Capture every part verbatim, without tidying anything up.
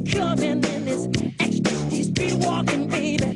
coming in this ecstasy, street walking, baby.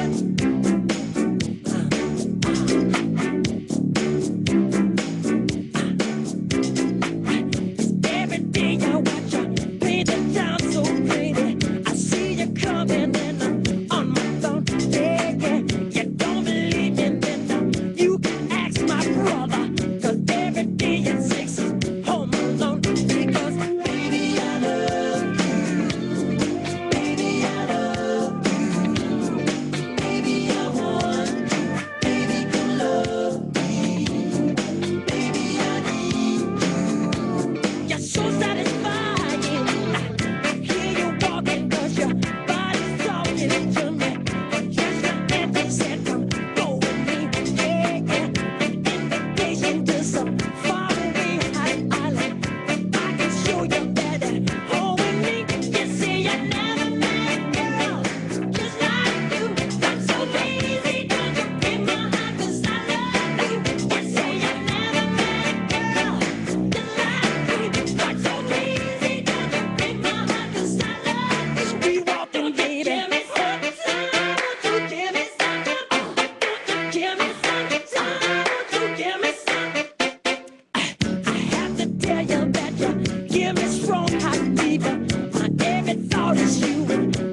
Every day I watch you paint it down so pretty. I see you coming in on my phone. Yeah, yeah. You don't believe me, then uh, you can ask my brother. Cause every day at six is home alone. Because baby, I love you. Baby, I love you. Baby, I want you. Baby, come love me. Baby, I need you. You're so satisfying. I hear you walking cause your body's talking to me. Just your anthem said come go with me. Yeah, yeah. An invitation to some faraway hot island. I can show you better home with me. You see you never met a girl just like you. I'm so crazy, don't you break my heart cause I love you. You say you never met a girl just like you. I'm so crazy, don't you break my heart cause I love you. Street walking, baby. Give me some time, won't you give me some? Oh, won't you give me some time, won't you give me some? I have to tell you that you give me strong hot fever. My every thought is you and